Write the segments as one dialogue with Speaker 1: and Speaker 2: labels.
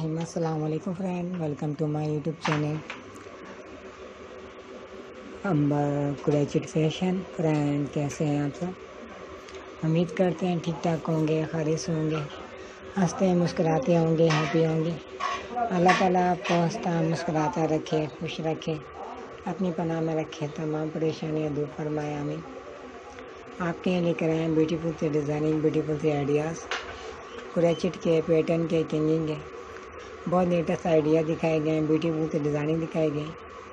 Speaker 1: बिस्मिल्लाहिर्रहमानिर्रहीम। अस्सलाम वालेकुम friend, welcome to my YouTube channel Ambar crochet fashion. Friend कैसे हैं आप सब? उम्मीद करते हैं ठीक ठाक होंगे, खैरियत से होंगे, हंसते मुस्कुराते होंगे, हैप्पी होंगे। अल्लाह ताला आपको हंसता मुस्कुराता रखे, खुश रखे, अपनी पनाह में रखे, तमाम परेशानियाँ दूर फरमाए, आमीन। आपके लिए लेकर आए हैं ब्यूटीफुल से डिज़ाइनिंग, ब्यूटीफुल से आइडियाज़, कुरैशिट के पैटर्न के, किंगिंग के बहुत लेटेस्ट आइडिया दिखाए गए हैं, ब्यूटीफुल से डिज़ाइनिंग दिखाई गई,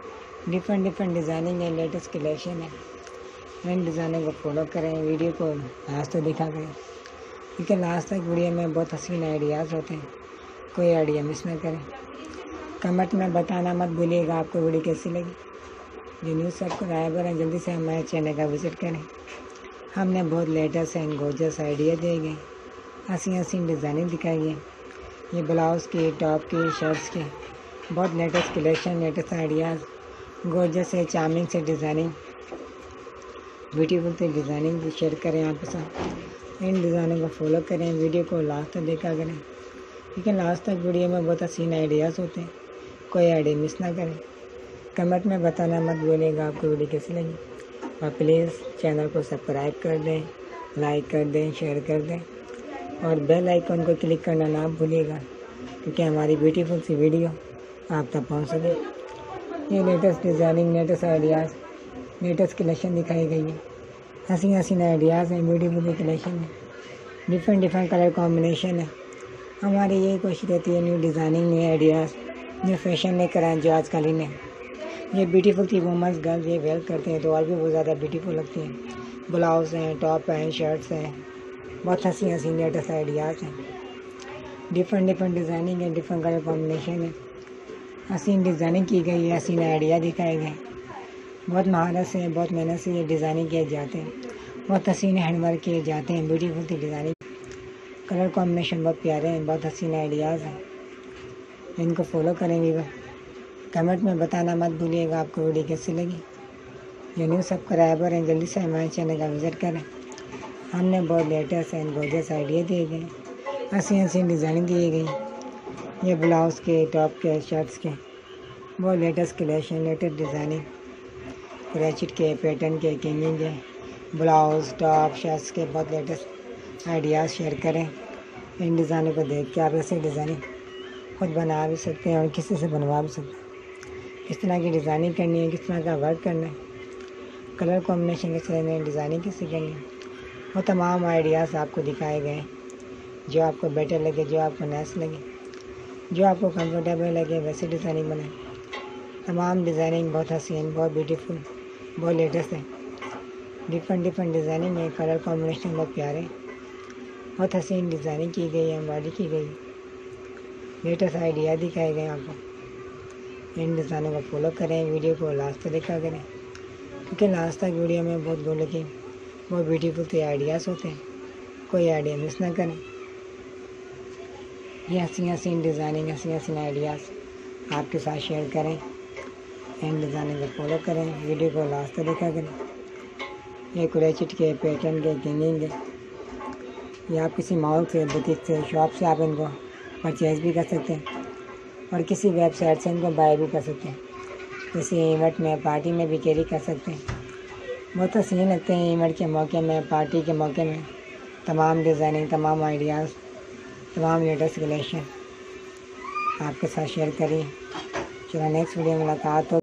Speaker 1: डिफरेंट डिज़ाइनिंग है, लेटेस्ट कलेक्शन है। इन डिज़ाइनों को फॉलो करें, वीडियो को लास्ट तक देखा करें, क्योंकि लास्ट तक वीडियो में बहुत हसीन आइडियाज़ होते हैं, कोई आइडिया मिस ना करें। कमेंट में बताना मत भूलिएगा आपको वीडियो कैसी लगी। जो न्यूज़ सब्सक्राइबर हैं जल्दी से हमारे चैनल का विज़िट करें। हमने बहुत लेटेस्ट एंड गोर्जियस आइडिया दिए गए, हसीन डिज़ाइनिंग दिखाई गई, ये ब्लाउज़ की, टॉप की, शर्ट्स के बहुत latest collection, latest ideas, gorgeous से, चार्मिंग से डिज़ाइनिंग, ब्यूटीफुल से डिज़ाइनिंग शेयर करें आपके साथ। इन डिज़ाइनों को फॉलो करें, वीडियो को लास्ट तक देखा करें, क्योंकि लास्ट तक वीडियो में बहुत हसीन आइडियाज़ होते हैं, कोई आइडिया मिस ना करें। कमेंट में बताना मत भूलिएगा आपको वीडियो कैसी लगी, और प्लीज़ चैनल को सब्सक्राइब कर दें, लाइक कर दें, शेयर कर दें, और बेल आइकन को क्लिक करना ना भूलिएगा, क्योंकि हमारी ब्यूटीफुल सी वीडियो आप तक पहुंच सके। ये latest designing, latest ideas, latest collection दिखाई गई है, हसीन आइडियाज़ हैं, ब्यूटीफुल सी कलेक्शन है, डिफरेंट कलर कॉम्बिनेशन है। हमारी यही कोशिश रहती है new designing, new ideas, new fashion लेकर आएँ जो आजकल ही ने ये ब्यूटीफुल सी वुमेंस गर्ल्स ये वेयर करते हैं तो और भी बहुत ज़्यादा ब्यूटीफुल लगती हैं। ब्लाउज़ हैं, टॉप हैं, शर्ट्स हैं, बहुत हसीन लेटेस्ट आइडियाज़ हैं, डिफरेंट डिज़ाइनिंग है, डिफरेंट कलर कॉम्बिनेशन है, हसीन डिज़ाइनिंग की गई है, हसीन आइडिया दिखाए गए, बहुत महारत से, बहुत मेहनत से ये डिज़ाइनिंग किए जाते हैं, बहुत हसीन हैंडवर्क किए जाते हैं, ब्यूटीफुल सी डिज़ाइनिंग, कलर कॉम्बिनेशन बहुत प्यारे हैं, बहुत हसीन आइडियाज़ हैं। इनको फॉलो करेंगे। कमेंट में बताना मत भूलिएगा आपको वीडियो कैसी लगी। जो न्यू सब्सक्राइबर हैं जल्दी से हमारे चैनल का विज़िट करें। हमने बहुत लेटेस्ट एंड गोर्जियस आइडिया दिए गए, हसीन डिज़ाइनिंग दी गई, ये ब्लाउज़ के, टॉप के, शर्ट्स के बहुत latest collection, latest designing, crochet के पैटर्न के, किंगिंग के ब्लाउज़, टॉप, शर्ट्स के बहुत लेटेस्ट आइडियाज़ शेयर करें। इन डिज़ाइनों को देख के आप ऐसे डिज़ाइनिंग खुद बना भी सकते हैं और किसी से बनवा भी सकते हैं। किस तरह की डिज़ाइनिंग करनी है, किस तरह का वर्क करना है, कलर कॉम्बिनेशन किस तरह में, डिज़ाइनिंग कैसे करनी है, वो तमाम आइडियाज़ आपको दिखाए गए, जो आपको बेटर लगे, जो आपको नाइस लगे, जो आपको कंफर्टेबल लगे वैसे डिज़ाइनिंग बनाए। तमाम डिज़ाइनिंग बहुत हसीन, बहुत ब्यूटीफुल, बहुत लेटेस्ट है, डिफरेंट डिज़ाइनिंग में, कलर कॉम्बिनेशन बहुत प्यारे, बहुत हसीन डिज़ाइनिंग की गई है, एम्ब्रॉयडरी की गई, लेटेस्ट आइडिया दिखाए गए आपको। इन डिज़ाइनों को फॉलो करें, वीडियो को लास्ट तक देखा करें, क्योंकि लास्ट तक वीडियो में बहुत गोल लगे, बहुत ब्यूटीफुल से आइडियाज़ होते हैं, कोई आइडिया मिस ना करें। ये हसीन डिज़ाइनिंग, हसीन आइडियाज़ आपके साथ शेयर करें। इन डिज़ाइनिंग को फॉलो करें, वीडियो को लास्ट तक देखा करें। ये कुरैशिट के पैटर्न के, किंगिंग के, ये आप किसी मॉल से, बुटीक से, शॉप से आप इनको परचेज़ भी कर सकते हैं, और किसी वेबसाइट से इनको बाय भी कर सकते हैं, किसी इवेंट में, पार्टी में भी कैरी कर सकते हैं। बहुत हसीन लगते हैं इवेंट के मौके में, पार्टी के मौके में, तमाम डिज़ाइनिंग, तमाम आइडियाज़, तमाम लेटेस्ट कलेक्शन आपके साथ शेयर करिए। चलो नेक्स्ट वीडियो में मुलाकात हो।